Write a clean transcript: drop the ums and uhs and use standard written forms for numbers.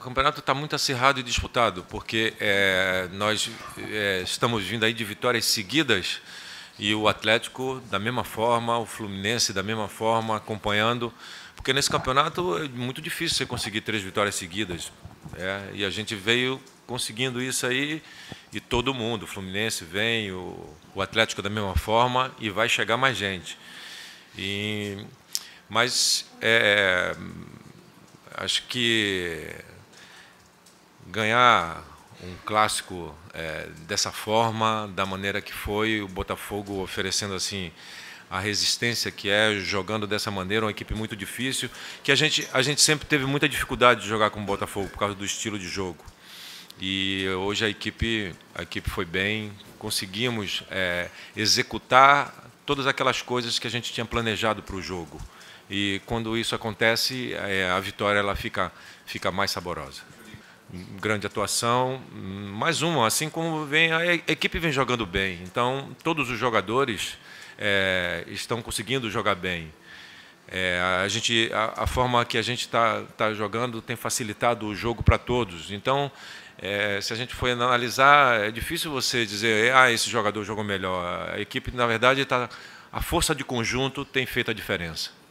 campeonato está muito acirrado e disputado, porque nós estamos vindo aí de vitórias seguidas e o Atlético da mesma forma, o Fluminense da mesma forma, acompanhando, porque nesse campeonato é muito difícil você conseguir 3 vitórias seguidas. E a gente veio conseguindo isso aí e todo mundo, o Fluminense vem, o Atlético da mesma forma e vai chegar mais gente. Mas acho que ganhar um clássico dessa forma, da maneira que foi, o Botafogo oferecendo assim a resistência que jogando dessa maneira, uma equipe muito difícil, que a gente sempre teve muita dificuldade de jogar com o Botafogo por causa do estilo de jogo. E hoje a equipe foi bem, conseguimos executar todas aquelas coisas que a gente tinha planejado para o jogo. E quando isso acontece, a vitória ela fica mais saborosa. Grande atuação, mais uma, assim como a equipe vem jogando bem. Então, todos os jogadores estão conseguindo jogar bem. A forma que a gente está jogando tem facilitado o jogo para todos. Então, se a gente for analisar, é difícil você dizer esse jogador jogou melhor. A equipe, na verdade, a força de conjunto tem feito a diferença.